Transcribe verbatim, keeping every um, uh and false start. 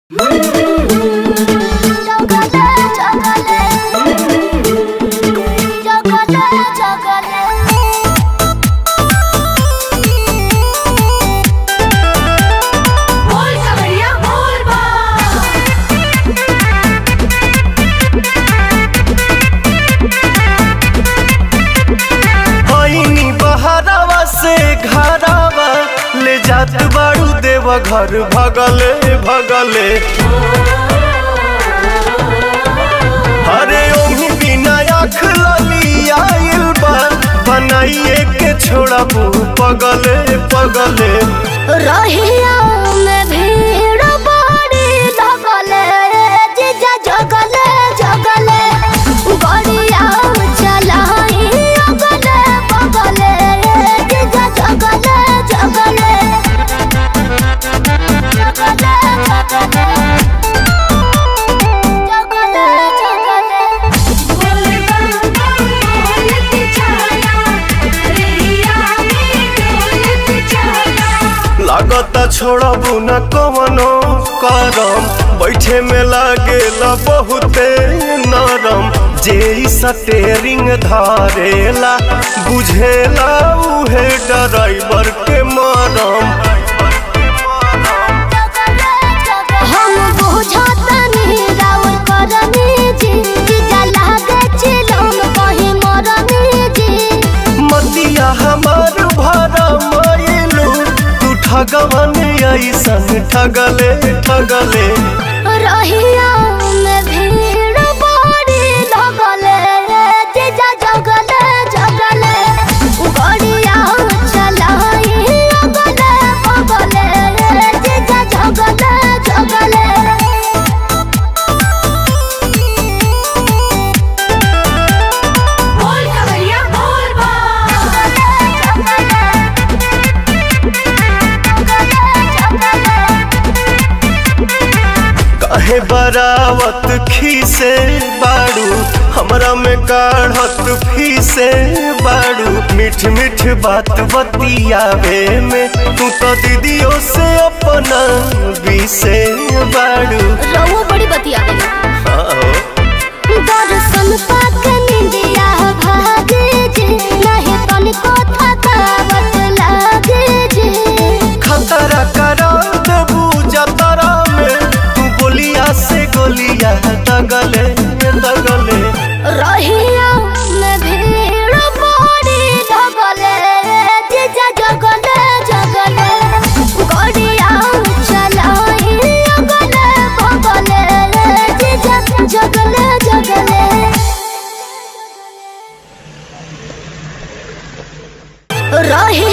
जात बाड़ू देव घर भगले भगले अरे ओही बिना आँख लली आइल बा बनाइए के छोड़ा पगले पगले रहिया में भीड़ बड़ी लगले जीजा जगले जगले गड़िया चलाई अगले बगले जीजा जगले जगले लागता छोड़बू न कवनो करम बैठे में लागेला बहुते नरम जे स्टेरिंग धारेला बुझेला उहे ड्राइवर के मरम मतिया हमार भरा मायलू तू ठगवन ऐसन ठगले ठगले रहिया में भीड़ बड़ी लगले जीजा जगले जगले गड़िया चलाई अगले बगले जीजा जगले जगले काहे बरावत खीसे बाड़ू हमरा में काढ़त फीसे बाड़ू मीठ मीठ बात बतियावे में तू तो दीदियों से अपना बीसे बाड़ू रहुआ बड़ी बतियावे दर्शन पाके निंदिया भागे जे नहीं तनिको थकावट लागे जे खतरा करा देबू जतरा में तू गोलिया से गोलिया दगले दगले रहिया में भीड़ बड़ी लगले जीजा जगले जगले गड़िया चलाई अगले बगले जीजा जगले जगले रही